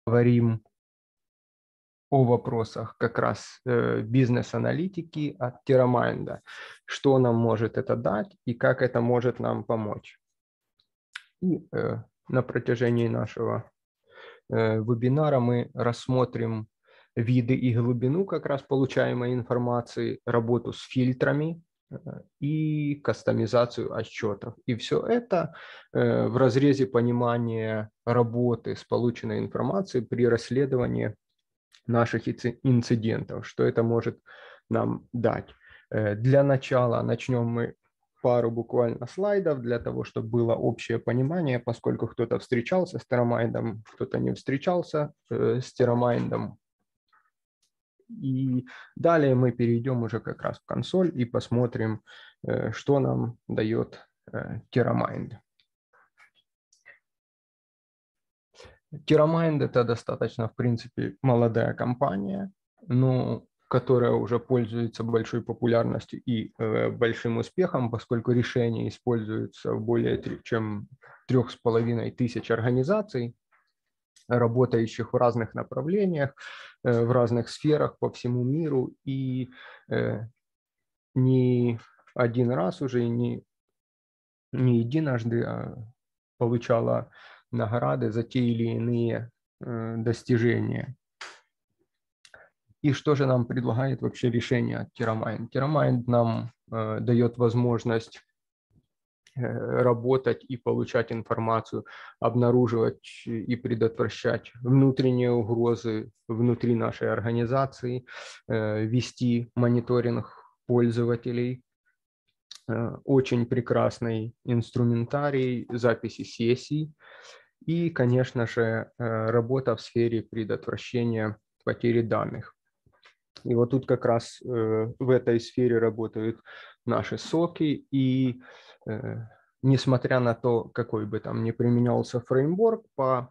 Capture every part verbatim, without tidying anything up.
Говорим о вопросах как раз э, бизнес-аналитики от TerraMind. Что нам может это дать и как это может нам помочь. И э, на протяжении нашего э, вебинара мы рассмотрим виды и глубину как раз получаемой информации, работу с фильтрами э, и кастомизацию отчетов. И все это э, в разрезе понимания работы с полученной информацией при расследовании наших инцидентов, что это может нам дать. Для начала начнем мы пару буквально слайдов для того, чтобы было общее понимание, поскольку кто-то встречался с TerraMind, кто-то не встречался с TerraMind. И далее мы перейдем уже как раз в консоль и посмотрим, что нам дает TerraMind. TerraMind – это достаточно, в принципе, молодая компания, но которая уже пользуется большой популярностью и э, большим успехом, поскольку решения используются в более чем трех с половиной тысяч организаций, работающих в разных направлениях, э, в разных сферах по всему миру, и э, не один раз уже, не, не единожды а получала награды за те или иные э, достижения. И что же нам предлагает вообще решение от TerraMind? TerraMind нам э, дает возможность э, работать и получать информацию, обнаруживать и предотвращать внутренние угрозы внутри нашей организации, э, вести мониторинг пользователей, э, очень прекрасный инструментарий записи сессий и, конечно же, э, работа в сфере предотвращения потери данных. И вот тут как раз э, в этой сфере работают наши соки, и э, несмотря на то, какой бы там ни применялся фреймворк по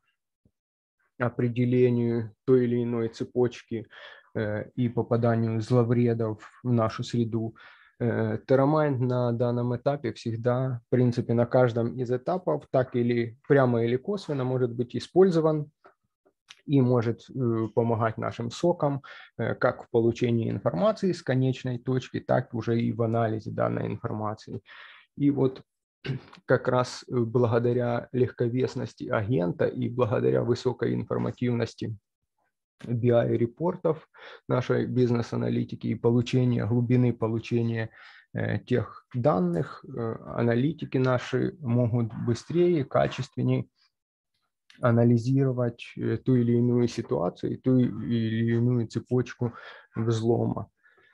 определению той или иной цепочки э, и попаданию зловредов в нашу среду, э, TerraMind на данном этапе всегда, в принципе, на каждом из этапов так или прямо или косвенно может быть использован и может э, помогать нашим сокам э, как в получении информации с конечной точки, так уже и в анализе данной информации. И вот как раз благодаря легковесности агента и благодаря высокой информативности би ай-репортов нашей бизнес-аналитики и получения, глубины получения э, тех данных, э, аналитики наши могут быстрее, качественнее анализировать ту или иную ситуацию, ту или иную цепочку взлома.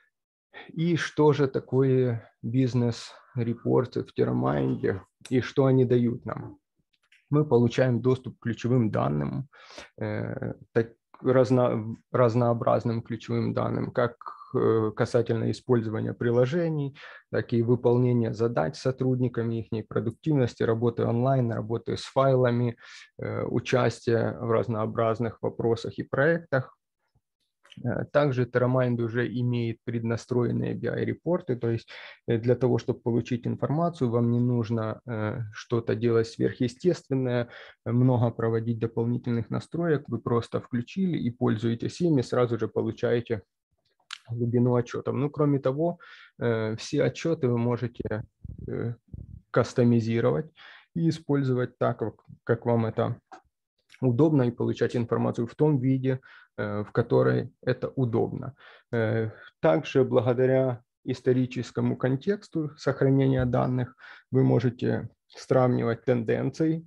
И что же такое бизнес-репорты в TerraMind и что они дают нам? Мы получаем доступ к ключевым данным, э, так, разно, разнообразным ключевым данным, как э, касательно использования приложений, так и выполнения задач сотрудниками, их продуктивности, работы онлайн, работы с файлами, э, участия в разнообразных вопросах и проектах. Также TerraMind уже имеет преднастроенные би ай-репорты, то есть для того, чтобы получить информацию, вам не нужно э, что-то делать сверхъестественное, много проводить дополнительных настроек, вы просто включили и пользуетесь ими, сразу же получаете глубину отчетов. Ну, кроме того, э, все отчеты вы можете э, кастомизировать и использовать так, как, как вам это удобно, и получать информацию в том виде, в которой это удобно. Также благодаря историческому контексту сохранения данных вы можете сравнивать тенденции,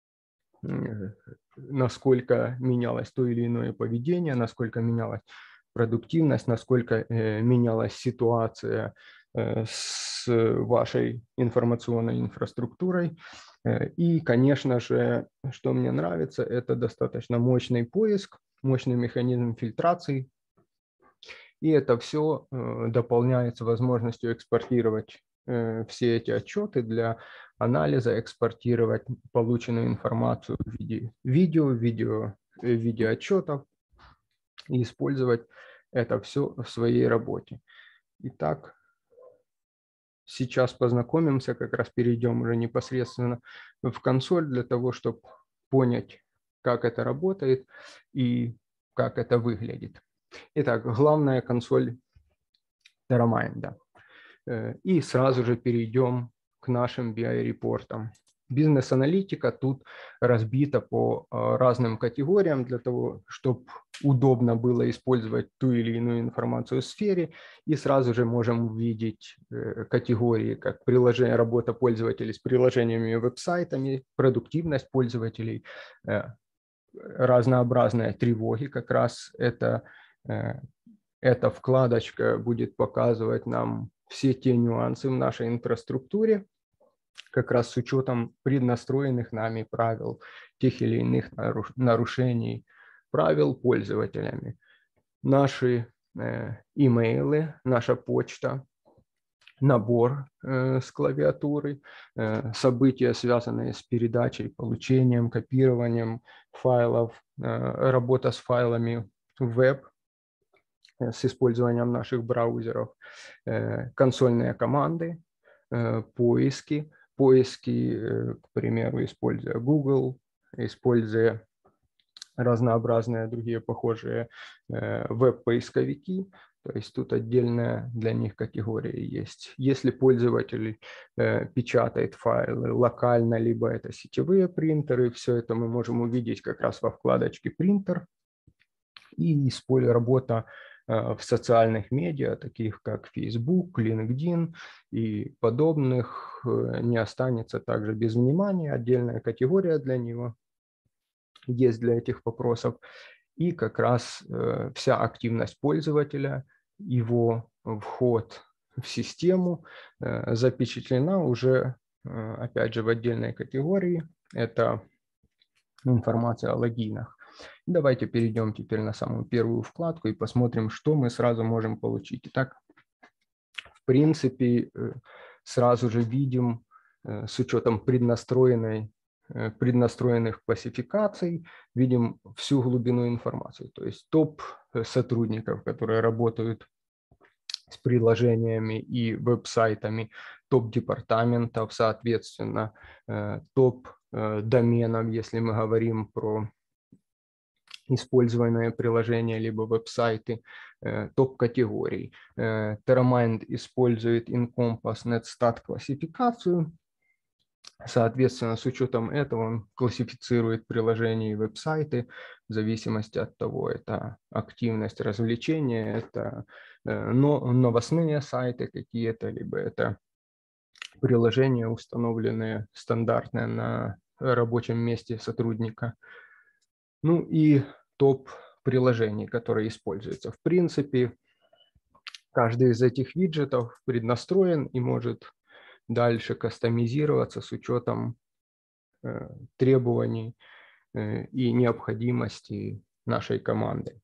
насколько менялось то или иное поведение, насколько менялась продуктивность, насколько менялась ситуация с вашей информационной инфраструктурой. И, конечно же, что мне нравится, это достаточно мощный поиск, мощный механизм фильтрации. И это все дополняется возможностью экспортировать все эти отчеты для анализа, экспортировать полученную информацию в виде видео, видео, видеоотчетов и использовать это все в своей работе. Итак, сейчас познакомимся, как раз перейдем уже непосредственно в консоль для того, чтобы понять, как это работает и как это выглядит. Итак, главная консоль TerraMind. И сразу же перейдем к нашим би ай-репортам. Бизнес-аналитика тут разбита по разным категориям для того, чтобы удобно было использовать ту или иную информацию в сфере. И сразу же можем увидеть категории, как приложение, работа пользователей с приложениями и веб-сайтами, продуктивность пользователей, разнообразные тревоги. Как раз это, эта вкладочка будет показывать нам все те нюансы в нашей инфраструктуре, как раз с учетом преднастроенных нами правил, тех или иных нарушений правил пользователями. Наши э, имейлы, наша почта, набор э, с клавиатуры, э, события, связанные с передачей, получением, копированием файлов, э, работа с файлами в веб, э, с использованием наших браузеров, э, консольные команды, э, поиски, поиски, к примеру, используя Google, используя разнообразные другие похожие веб-поисковики. То есть тут отдельная для них категория есть. Если пользователь печатает файлы локально, либо это сетевые принтеры, все это мы можем увидеть как раз во вкладочке «Принтер». И используя работа в социальных медиа, таких как Facebook, LinkedIn и подобных, не останется также без внимания. Отдельная категория для него есть для этих вопросов. И как раз вся активность пользователя, его вход в систему запечатлена уже, опять же, в отдельной категории. Это информация о логинах. Давайте перейдем теперь на самую первую вкладку и посмотрим, что мы сразу можем получить. Итак, в принципе, сразу же видим с учетом преднастроенной, преднастроенных классификаций, видим всю глубину информации. То есть топ сотрудников, которые работают с приложениями и веб-сайтами, топ департаментов, соответственно, топ доменов, если мы говорим про используемые приложения либо веб-сайты, топ-категорий. TerraMind использует Encompass NetStat классификацию. Соответственно, с учетом этого он классифицирует приложения и веб-сайты в зависимости от того, это активность развлечения, это новостные сайты какие-то, либо это приложения, установленные стандартные на рабочем месте сотрудника. Ну и топ приложений, которые используются. В принципе, каждый из этих виджетов преднастроен и может дальше кастомизироваться с учетом э, требований э, и необходимости нашей команды.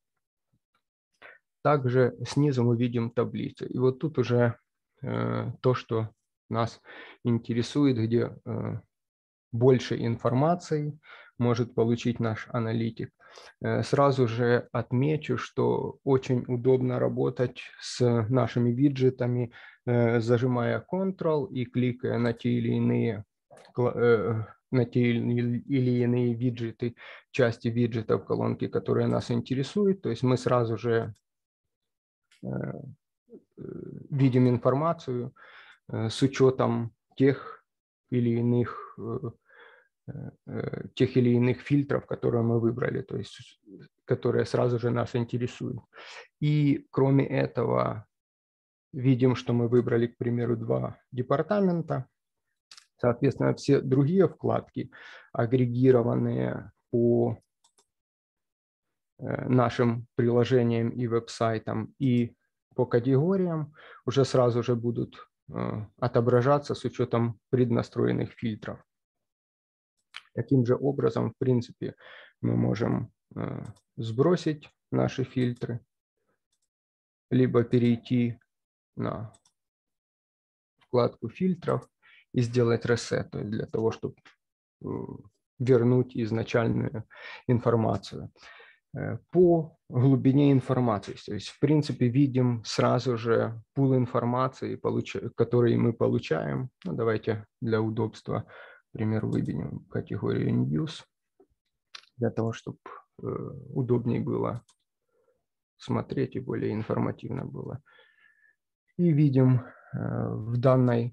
Также снизу мы видим таблицу. И вот тут уже э, то, что нас интересует, где э, больше информации может получить наш аналитик. Сразу же отмечу, что очень удобно работать с нашими виджетами, зажимая Ctrl и кликая на те или иные, на те или иные виджеты, части виджетов колонки, которые нас интересуют. То есть мы сразу же видим информацию с учетом тех или иных тех или иных фильтров, которые мы выбрали, то есть которые сразу же нас интересуют. И кроме этого видим, что мы выбрали, к примеру, два департамента. Соответственно, все другие вкладки, агрегированные по нашим приложениям и веб-сайтам и по категориям, уже сразу же будут отображаться с учетом преднастроенных фильтров. Таким же образом, в принципе, мы можем э, сбросить наши фильтры, либо перейти на вкладку фильтров и сделать reset, то есть для того, чтобы э, вернуть изначальную информацию. Э, по глубине информации, то есть, в принципе, видим сразу же пул информации, получ... который мы получаем. Ну, давайте для удобства, к примеру, выберем категорию News. для того, чтобы удобнее было смотреть и более информативно было. И видим в данной,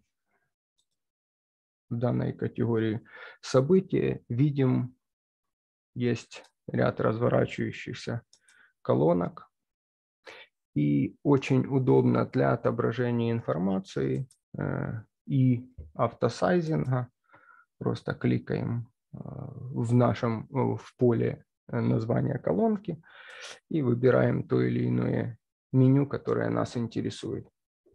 в данной категории события, видим, есть ряд разворачивающихся колонок. И очень удобно для отображения информации и автосайзинга. Просто кликаем в нашем в поле названия колонки и выбираем то или иное меню, которое нас интересует.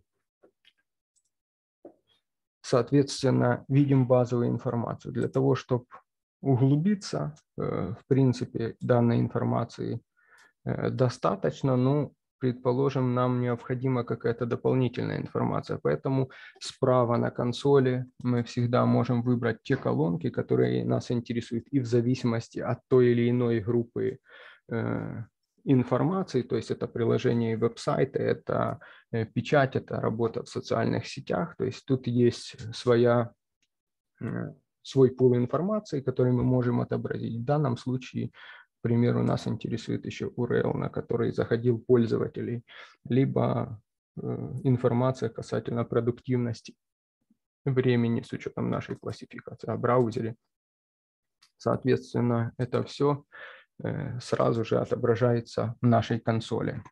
Соответственно, видим базовую информацию. Для того, чтобы углубиться, в принципе, данной информации достаточно, но, предположим, нам необходима какая-то дополнительная информация. Поэтому справа на консоли мы всегда можем выбрать те колонки, которые нас интересуют, и в зависимости от той или иной группы э, информации, то есть это приложение и веб-сайты, это э, печать, это работа в социальных сетях, то есть тут есть своя, э, свой пул информации, который мы можем отобразить. В данном случае, к примеру, нас интересует еще ю ар эл, на который заходил пользователей, либо э, информация касательно продуктивности времени с учетом нашей классификации о браузере. Соответственно, это все э, сразу же отображается в нашей консоли.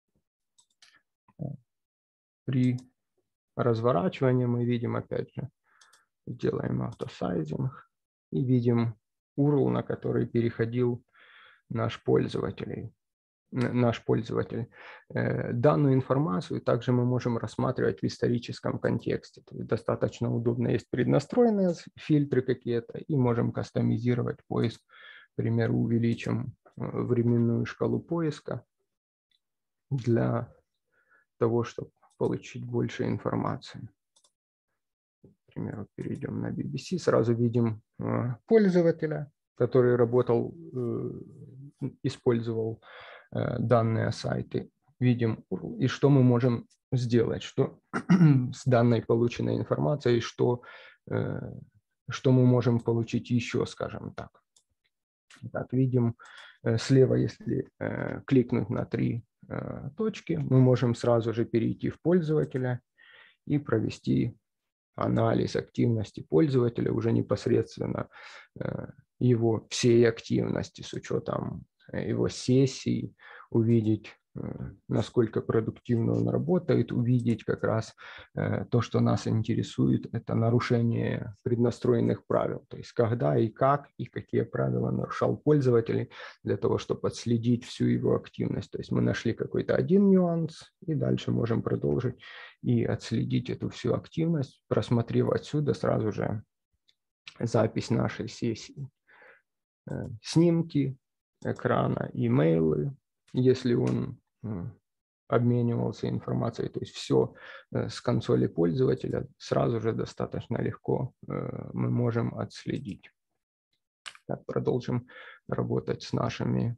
При разворачивании мы видим, опять же, делаем автосайзинг и видим ю ар эл, на который переходил наш пользователь. Наш пользователь. Данную информацию также мы можем рассматривать в историческом контексте. То есть достаточно удобно, есть преднастроенные фильтры какие-то, и можем кастомизировать поиск. К примеру, увеличим временную шкалу поиска для того, чтобы получить больше информации. К примеру, перейдем на би би си, сразу видим пользователя, который работал, использовал данные сайты, видим, и что мы можем сделать, что с данной полученной информацией, что, что мы можем получить еще, скажем так. Так, видим слева, если кликнуть на три точки, мы можем сразу же перейти в пользователя и провести анализ активности пользователя, уже непосредственно его всей активности с учетом его сессий, увидеть, насколько продуктивно он работает, увидеть как раз то, что нас интересует, это нарушение преднастроенных правил, то есть когда и как и какие правила нарушал пользователь для того, чтобы отследить всю его активность. То есть мы нашли какой-то один нюанс и дальше можем продолжить и отследить эту всю активность, просмотрев отсюда сразу же запись нашей сессии. Снимки экрана, имейлы, если он обменивался информацией, то есть все с консоли пользователя сразу же достаточно легко мы можем отследить. Так, продолжим работать с нашими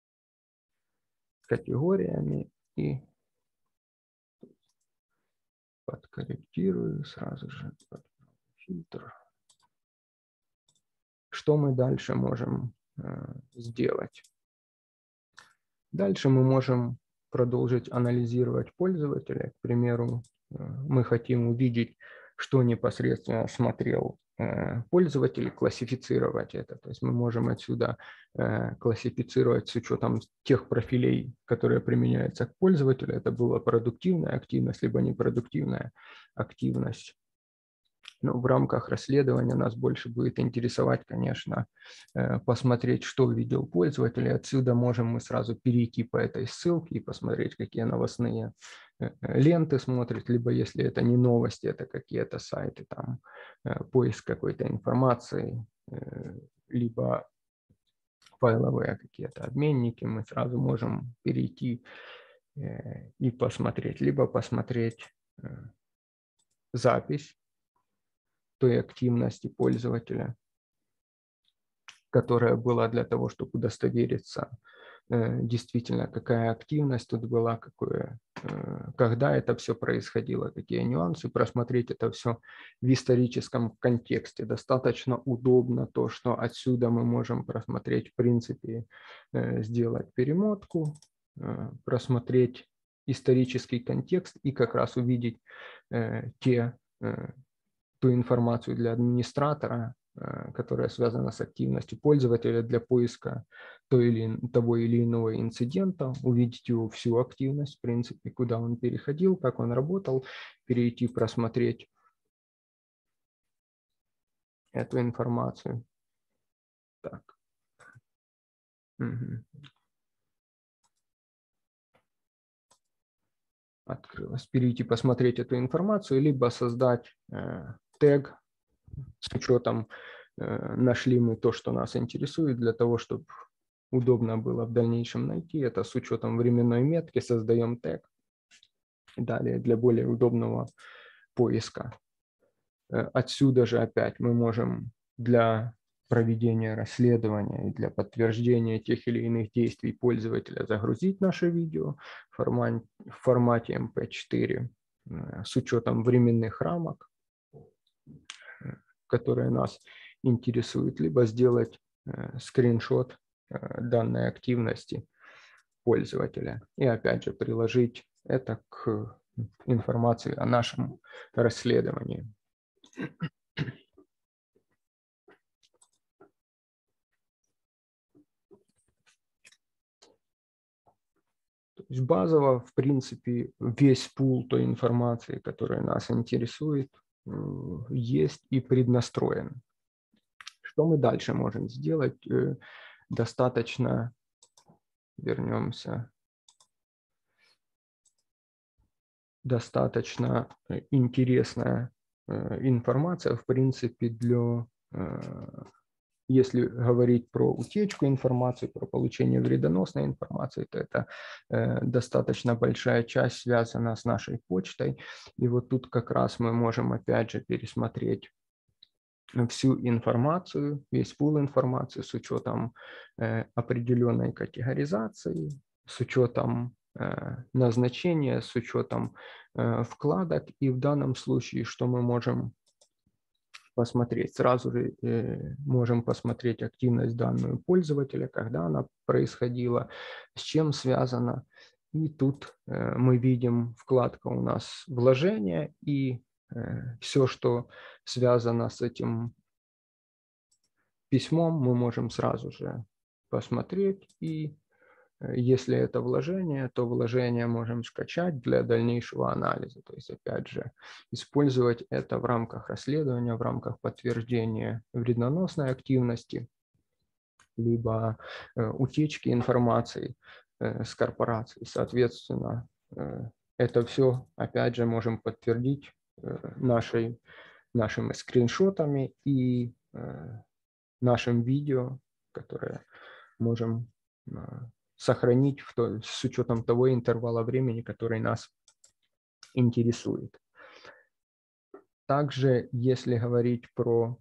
категориями и подкорректирую сразу же фильтр. Что мы дальше можем э, сделать? Дальше мы можем продолжить анализировать пользователя. К примеру, э, мы хотим увидеть, что непосредственно смотрел э, пользователь, классифицировать это. То есть мы можем отсюда э, классифицировать с учетом тех профилей, которые применяются к пользователю. Это была продуктивная активность, либо непродуктивная активность. Но в рамках расследования нас больше будет интересовать, конечно, посмотреть, что видел пользователь. И отсюда можем мы сразу перейти по этой ссылке и посмотреть, какие новостные ленты смотрит, либо если это не новости, это какие-то сайты, там поиск какой-то информации, либо файловые какие-то обменники, мы сразу можем перейти и посмотреть, либо посмотреть запись той активности пользователя, которая была для того, чтобы удостовериться, действительно, какая активность тут была, какое когда это все происходило, какие нюансы, просмотреть это все в историческом контексте. Достаточно удобно то, что отсюда мы можем просмотреть, в принципе, сделать перемотку, просмотреть исторический контекст и как раз увидеть те, ту информацию для администратора, которая связана с активностью пользователя для поиска той или, того или иного инцидента, увидеть его всю активность, в принципе, куда он переходил, как он работал, перейти, просмотреть эту информацию. Так. Угу. Открылось. Перейти, посмотреть эту информацию, либо создать э, тег с учетом, э, нашли мы то, что нас интересует, для того, чтобы удобно было в дальнейшем найти. Это с учетом временной метки создаем тег. Далее для более удобного поиска. Отсюда же опять мы можем для проведения расследования и для подтверждения тех или иных действий пользователя загрузить наше видео в формате, в формате эм пэ четыре с учетом временных рамок, которые нас интересуют, либо сделать скриншот данной активности пользователя и опять же приложить это к информации о нашем расследовании. То есть базово, в принципе, весь пул той информации, которая нас интересует, есть и преднастроен. Что мы дальше можем сделать? Достаточно, вернемся, достаточно интересная информация, в принципе, для, если говорить про утечку информации, про получение вредоносной информации, то это достаточно большая часть связана с нашей почтой. И вот тут как раз мы можем опять же пересмотреть всю информацию, весь пул информации с учетом определенной категоризации, с учетом назначения, с учетом вкладок. И в данном случае, что мы можем посмотреть? Сразу же можем посмотреть активность данную пользователя, когда она происходила, с чем связана. И тут мы видим вкладка у нас вложения, и все, что связано с этим письмом, мы можем сразу же посмотреть, и если это вложение, то вложение можем скачать для дальнейшего анализа. То есть, опять же, использовать это в рамках расследования, в рамках подтверждения вредоносной активности, либо утечки информации с корпорацией. Соответственно, это все, опять же, можем подтвердить нашей, нашими скриншотами и нашим видео, которое можем сохранить в то, с учетом того интервала времени, который нас интересует. Также, если говорить про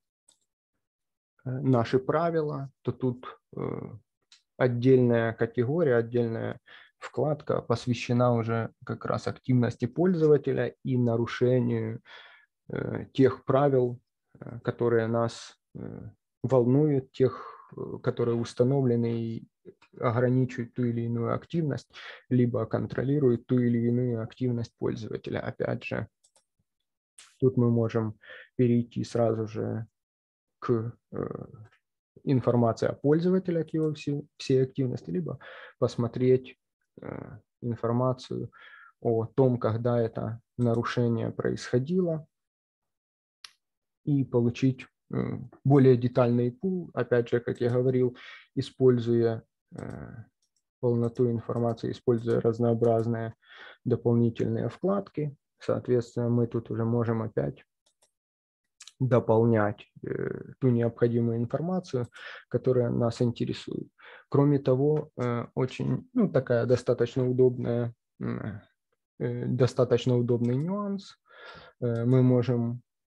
наши правила, то тут отдельная категория, отдельная вкладка посвящена уже как раз активности пользователя и нарушению тех правил, которые нас волнуют, тех, которые установлены и ограничивают ту или иную активность, либо контролируют ту или иную активность пользователя. Опять же, тут мы можем перейти сразу же к информации о пользователе, к его всей, всей активности, либо посмотреть информацию о том, когда это нарушение происходило, и получить более детальный пул, опять же, как я говорил, используя полноту информации, используя разнообразные дополнительные вкладки. Соответственно, мы тут уже можем опять дополнять ту необходимую информацию, которая нас интересует. Кроме того, очень, ну, такая достаточно удобная, достаточно удобный нюанс. Мы можем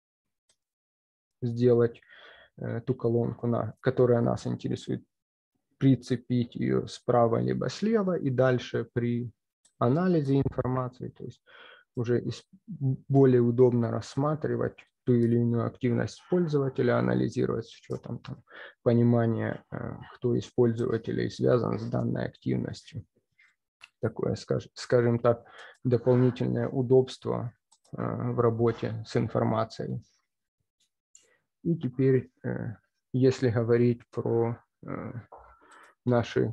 сделать э, ту колонку, на, которая нас интересует, прицепить ее справа либо слева, и дальше при анализе информации, то есть уже более удобно рассматривать ту или иную активность пользователя, анализировать с учетом там, понимания, кто из пользователей связан с данной активностью. Такое, скажем так, дополнительное удобство в работе с информацией. И теперь, если говорить про наши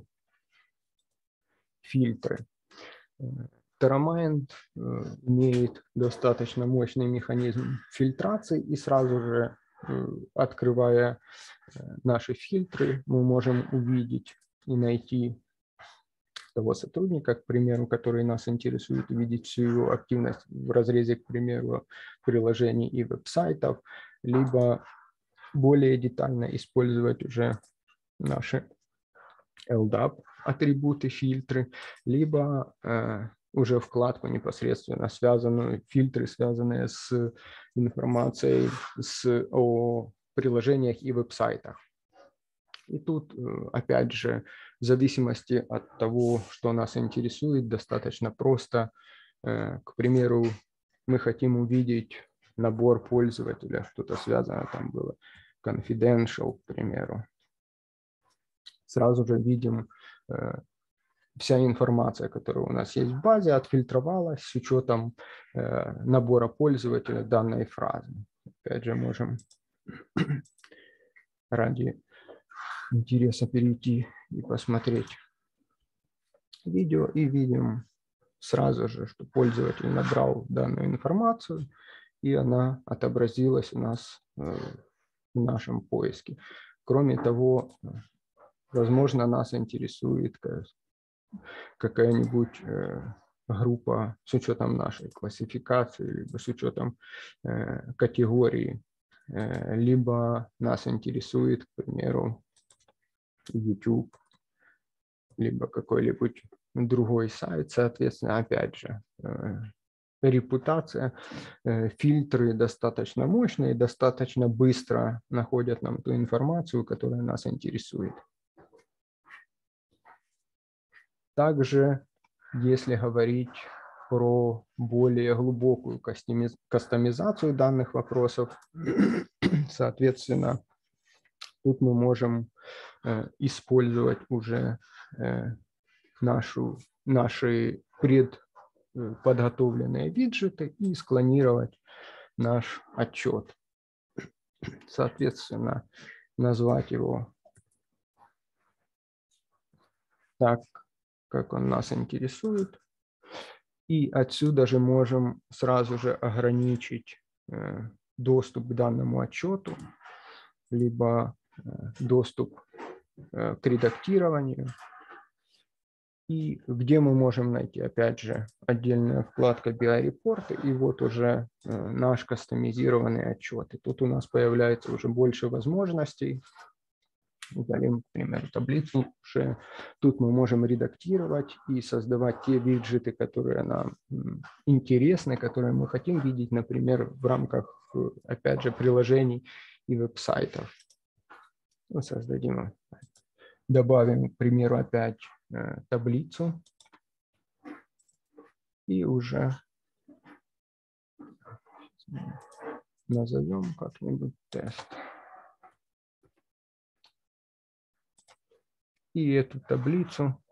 фильтры. Terramind имеет достаточно мощный механизм фильтрации, и сразу же, открывая наши фильтры, мы можем увидеть и найти того сотрудника, к примеру, который нас интересует, увидеть всю его активность в разрезе, к примеру, приложений и веб-сайтов, либо более детально использовать уже наши эл дап атрибуты, фильтры, либо э, уже вкладку непосредственно связанную, фильтры, связанные с информацией с, о приложениях и веб-сайтах. И тут, опять же, в зависимости от того, что нас интересует, достаточно просто. Э, к примеру, мы хотим увидеть набор пользователя, что-то связано там было, confidential, к примеру. Сразу же видим э, вся информация, которая у нас есть в базе, отфильтровалась с учетом э, набора пользователя данной фразы. Опять же, можем ради интереса перейти и посмотреть видео, и видим сразу же, что пользователь набрал данную информацию, и она отобразилась у нас э, в нашем поиске. Кроме того, возможно, нас интересует какая-нибудь э, группа с учетом нашей классификации, либо с учетом э, категории, э, либо нас интересует, к примеру, YouTube, либо какой-нибудь другой сайт, соответственно, опять же, э, репутация, э, фильтры достаточно мощные, достаточно быстро находят нам ту информацию, которая нас интересует. Также, если говорить про более глубокую кастомизацию данных вопросов, соответственно, тут мы можем э, использовать уже э, нашу, наши предподготовленные виджеты и склонировать наш отчет. Соответственно, назвать его так, как он нас интересует. И отсюда же можем сразу же ограничить э, доступ к данному отчету, либо э, доступ э, к редактированию. И где мы можем найти, опять же, отдельная вкладка би ай-репорты, и вот уже э, наш кастомизированный отчет. И тут у нас появляется уже больше возможностей. Удалим, к примеру, таблицу. Уже тут мы можем редактировать и создавать те виджеты, которые нам интересны, которые мы хотим видеть, например, в рамках, опять же, приложений и веб-сайтов. Ну, создадим, добавим, к примеру, опять э, таблицу и уже назовем как-нибудь тест. И эту таблицу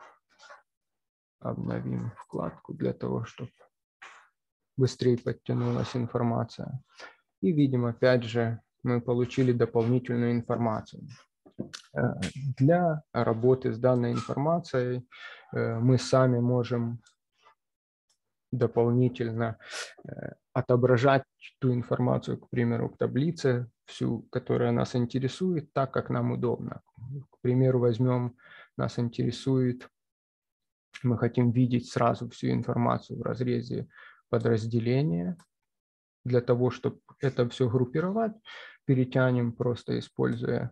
обновим вкладку для того, чтобы быстрее подтянулась информация. И видим, опять же, мы получили дополнительную информацию. Для работы с данной информацией мы сами можем дополнительно отображать ту информацию, к примеру, к таблице, всю, которая нас интересует, так, как нам удобно. К примеру, возьмем, нас интересует, мы хотим видеть сразу всю информацию в разрезе подразделения. Для того, чтобы это все группировать, перетянем, просто используя,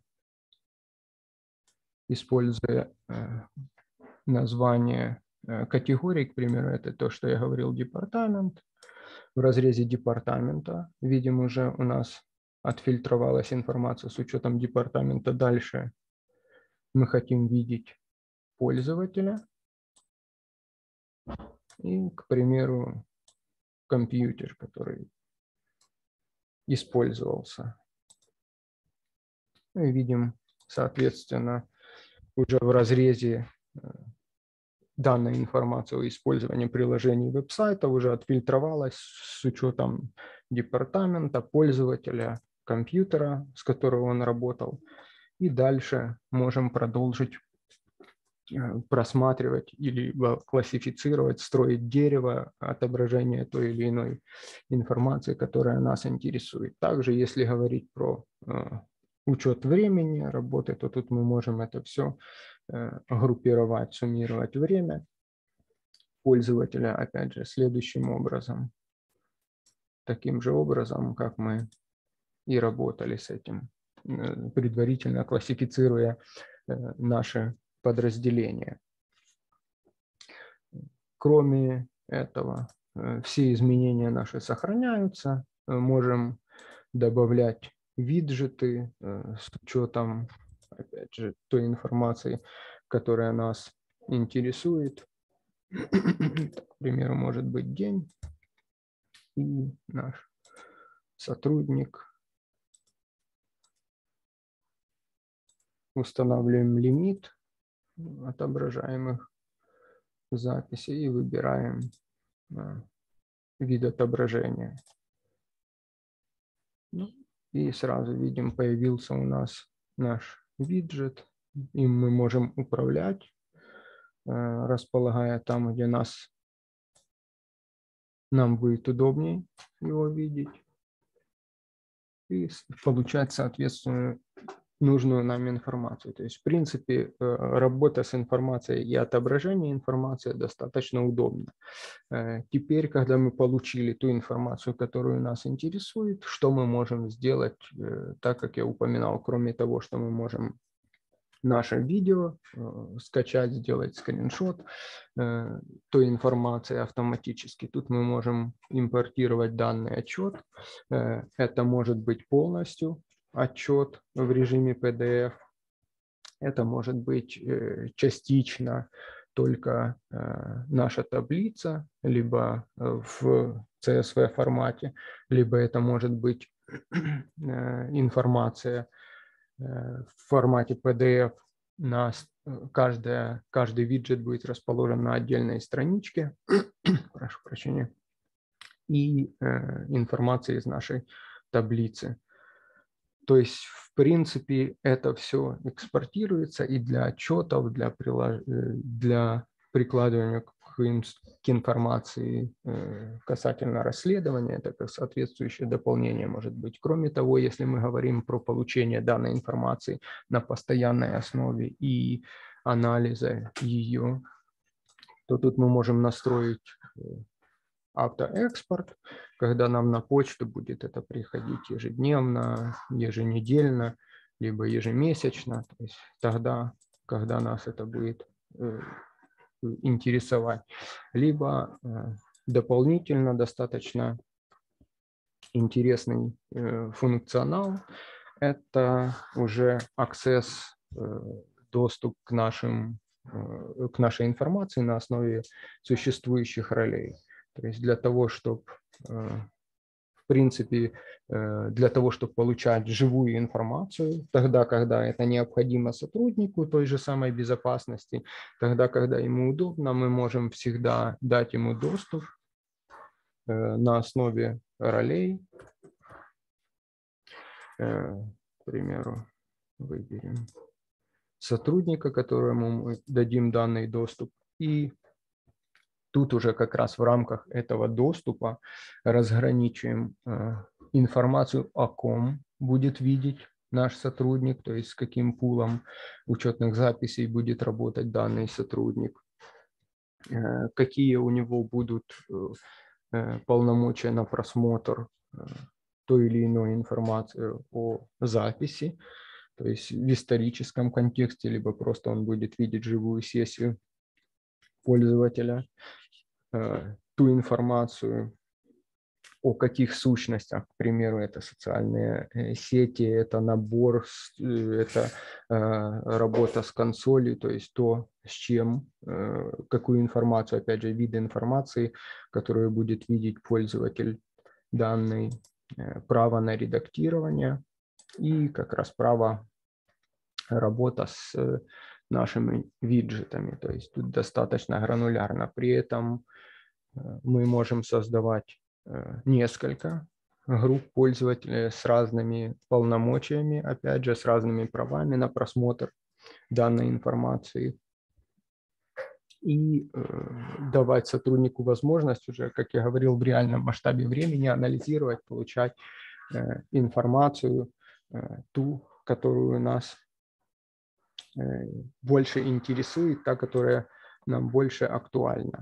используя э, название э, категории, к примеру, это то, что я говорил, департамент. В разрезе департамента, видим, уже у нас отфильтровалась информация с учетом департамента. Дальше мы хотим видеть пользователя. и, к примеру, компьютер, который использовался. Мы видим, соответственно, уже в разрезе данная информация о использовании приложений веб-сайта уже отфильтровалась с учетом департамента, пользователя, компьютера, с которого он работал. И дальше можем продолжить просматривать или классифицировать, строить дерево отображения той или иной информации, которая нас интересует. Также, если говорить про учет времени работы, то тут мы можем это все группировать, суммировать время пользователя, опять же, следующим образом. Таким же образом, как мы и работали с этим, предварительно классифицируя наши подразделения. Кроме этого, все изменения наши сохраняются. Можем добавлять виджеты с учетом, опять же, той информации, которая нас интересует. К примеру, может быть день, и наш сотрудник. Устанавливаем лимит отображаемых записей и выбираем вид отображения. Ну, и сразу видим, появился у нас наш виджет. Им мы можем управлять, располагая там, где нас, нам будет удобнее его видеть. И получать, соответственно, нужную нам информацию. То есть, в принципе, работа с информацией и отображение информации достаточно удобно. Теперь, когда мы получили ту информацию, которую нас интересует, что мы можем сделать, так как я упоминал, кроме того, что мы можем наше видео скачать, сделать скриншот той информации автоматически. Тут мы можем импортировать данный отчет. Это может быть полностью отчет в режиме пи ди эф. Это может быть частично только наша таблица, либо в си эс ви формате, либо это может быть информация в формате пи ди эф. На каждая, каждый виджет будет расположен на отдельной страничке, прошу прощения, и информация из нашей таблицы. То есть, в принципе, это все экспортируется и для отчетов, для, прилож... для прикладывания к, к информации касательно расследования, это как соответствующее дополнение может быть. Кроме того, если мы говорим про получение данной информации на постоянной основе и анализа ее, то тут мы можем настроить автоэкспорт, когда нам на почту будет это приходить ежедневно, еженедельно, либо ежемесячно, то есть тогда, когда нас это будет э, интересовать. Либо э, дополнительно достаточно интересный э, функционал, это уже access, э, доступ к, нашим, э, к нашей информации на основе существующих ролей. То есть для того, чтобы, в принципе, для того, чтобы получать живую информацию, тогда, когда это необходимо сотруднику той же самой безопасности, тогда, когда ему удобно, мы можем всегда дать ему доступ на основе ролей. К примеру, выберем сотрудника, которому мы дадим данный доступ, и тут уже как раз в рамках этого доступа разграничиваем э, информацию, о ком будет видеть наш сотрудник, то есть с каким пулом учетных записей будет работать данный сотрудник, э, какие у него будут э, полномочия на просмотр э, той или иной информации о записи, то есть в историческом контексте, либо просто он будет видеть живую сессию пользователя, ту информацию, о каких сущностях, к примеру, это социальные сети, это набор, это работа с консолью, то есть то, с чем, какую информацию, опять же, виды информации, которую будет видеть пользователь данный, право на редактирование и как раз право работа с нашими виджетами. То есть тут достаточно гранулярно. При этом мы можем создавать несколько групп пользователей с разными полномочиями, опять же, с разными правами на просмотр данной информации. И э, давать сотруднику возможность уже, как я говорил, в реальном масштабе времени анализировать, получать э, информацию, э, ту, которую нас э, больше интересует, та, которая нам больше актуальна.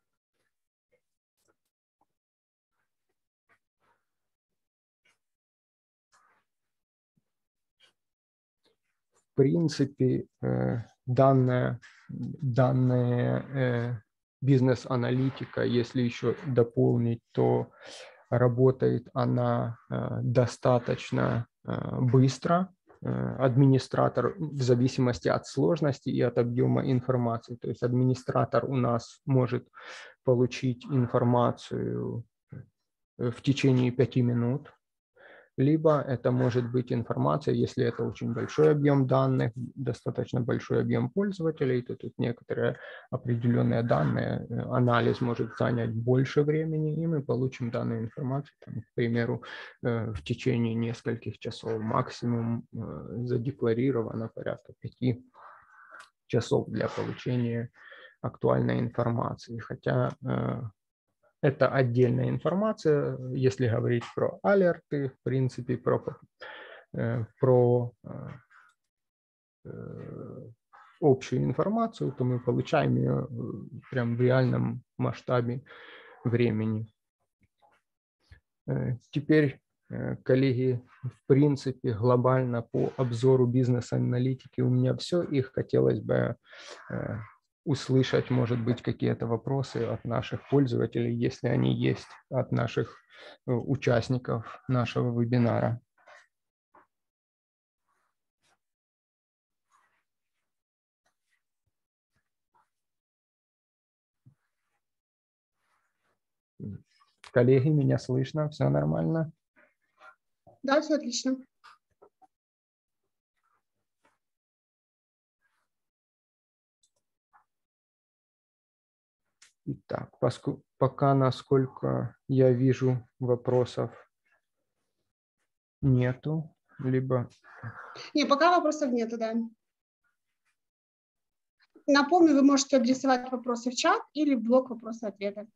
В принципе, э, данная, данная э, бизнес-аналитика, если еще дополнить, то работает она э, достаточно э, быстро. Э, администратор в зависимости от сложности и от объема информации. То есть администратор у нас может получить информацию в течение пяти минут. Либо это может быть информация, если это очень большой объем данных, достаточно большой объем пользователей, то тут некоторые определенные данные, анализ может занять больше времени, и мы получим данную информацию, там, к примеру, в течение нескольких часов, максимум задекларировано порядка пяти часов для получения актуальной информации. Хотя это отдельная информация, если говорить про алерты, в принципе, про, про общую информацию, то мы получаем ее прям в реальном масштабе времени. Теперь, коллеги, в принципе, глобально по обзору бизнес-аналитики у меня все. Их хотелось бы услышать, может быть, какие-то вопросы от наших пользователей, если они есть, от наших участников нашего вебинара. Коллеги, меня слышно? Все нормально? Да, все отлично. Итак, поскольку, пока, насколько я вижу, вопросов нету, либо... Не, пока вопросов нету, да. Напомню, вы можете адресовать вопросы в чат или в блок вопроса-ответа.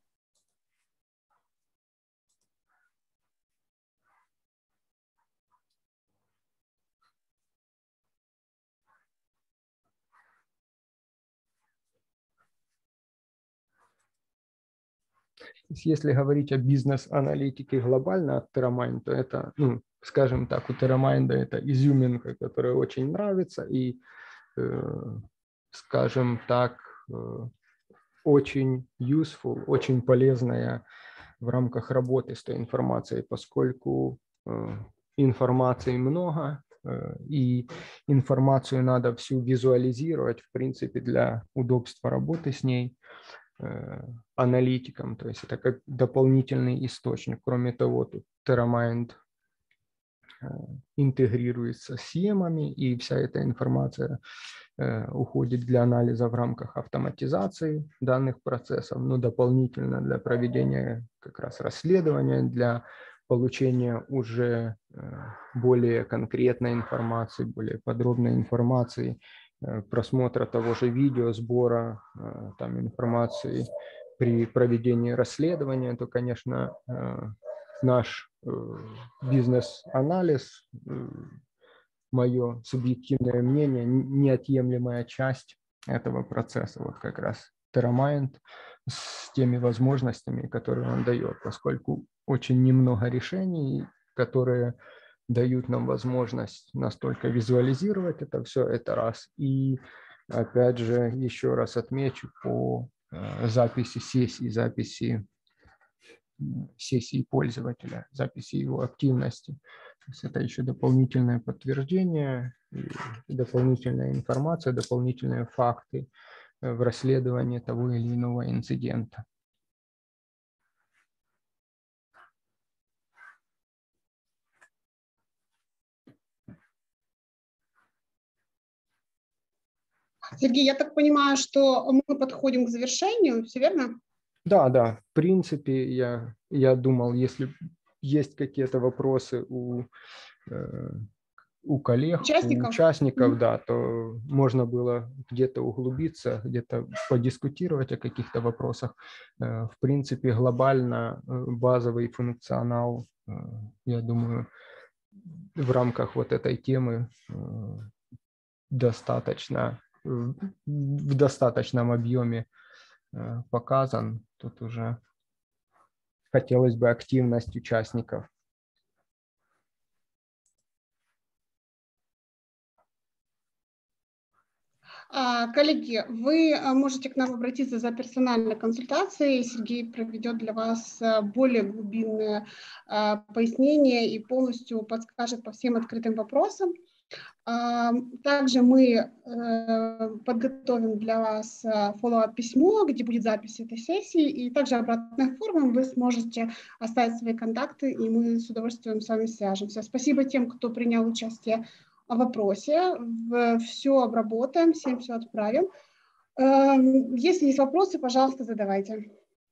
Если говорить о бизнес-аналитике глобально от TerraMind, то это, ну, скажем так, у TerraMind это изюминка, которая очень нравится и, э, скажем так, э, очень useful, очень полезная в рамках работы с той информацией, поскольку э, информации много, э, и информацию надо всю визуализировать, в принципе, для удобства работы с ней, аналитикам, то есть это как дополнительный источник. Кроме того, тут TerraMind интегрируется с си эм-ами, и вся эта информация уходит для анализа в рамках автоматизации данных процессов, но дополнительно для проведения как раз расследования, для получения уже более конкретной информации, более подробной информации, просмотра того же видео, сбора там информации при проведении расследования, то, конечно, наш бизнес-анализ, мое субъективное мнение, неотъемлемая часть этого процесса, вот как раз TerraMind с теми возможностями, которые он дает, поскольку очень немного решений, которые дают нам возможность настолько визуализировать это все, это раз. И опять же, еще раз отмечу по записи сессий, записи сессии пользователя, записи его активности. То есть это еще дополнительное подтверждение, дополнительная информация, дополнительные факты в расследовании того или иного инцидента. Сергей, я так понимаю, что мы подходим к завершению, все верно? Да, да, в принципе, я, я думал, если есть какие-то вопросы у, э, у коллег, у Участников? участников, Мгм. да, то можно было где-то углубиться, где-то подискутировать о каких-то вопросах. Э, в принципе, глобально э, базовый функционал, э, я думаю, в рамках вот этой темы э, достаточно, в в достаточном объеме э, показан. Тут уже хотелось бы активность участников. А, Коллеги, вы а, можете к нам обратиться за персональной консультацией. Сергей проведет для вас а, более глубинное а, пояснение и полностью подскажет по всем открытым вопросам. А, Также мы э, подготовим для вас follow-up письмо, где будет запись этой сессии, и также обратной формой вы сможете оставить свои контакты, и мы с удовольствием с вами свяжемся. Спасибо тем, кто принял участие в вопросе. Все обработаем, всем все отправим. Эм, Если есть вопросы, пожалуйста, задавайте.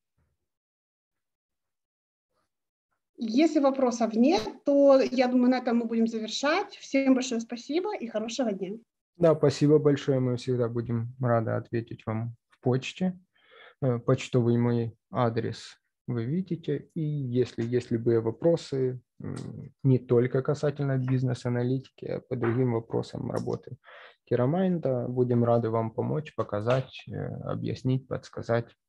Если вопросов нет, то я думаю, на этом мы будем завершать. Всем большое спасибо и хорошего дня. Да, спасибо большое. Мы всегда будем рады ответить вам в почте. Э, Почтовый мой адрес вы видите. И если есть любые вопросы, м, не только касательно бизнес-аналитики, а по другим вопросам работы Керамайнда, будем рады вам помочь, показать, э, объяснить, подсказать.